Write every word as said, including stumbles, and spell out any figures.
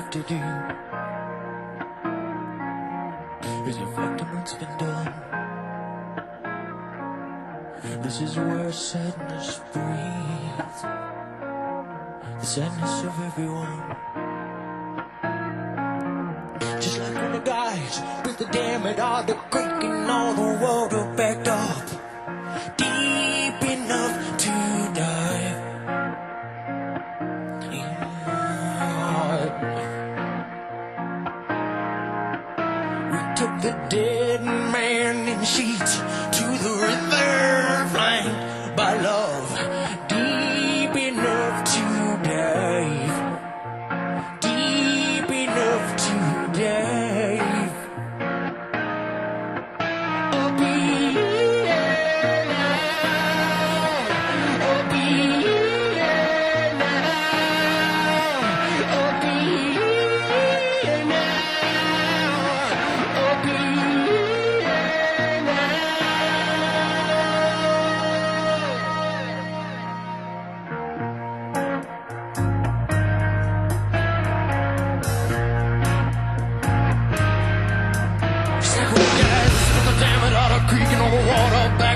left to do is reflect on what's been done. This is where sadness breathes, the sadness of everyone. Just like when the guys with the dam at all the creek and all the water backed up deep enough to dive. We took the dead man in sheets to the river flanked by love, deep enough to dive, deep enough to dive. Oh, be alive. Oh, be alive. Oh, be alive. Oh, be Creek and all the water back